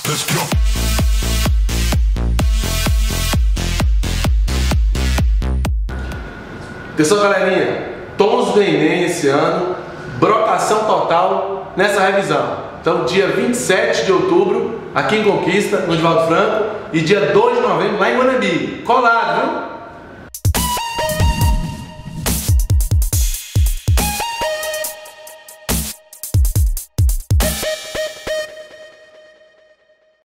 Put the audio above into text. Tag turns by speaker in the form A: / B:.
A: Let's go.
B: Atenção, galerinha, tons do Enem esse ano, brocação total nessa revisão. Então, dia 27 de outubro, aqui em Conquista, no Divaldo Franco, e dia 2 de novembro, lá em Guanambi. Colado, viu?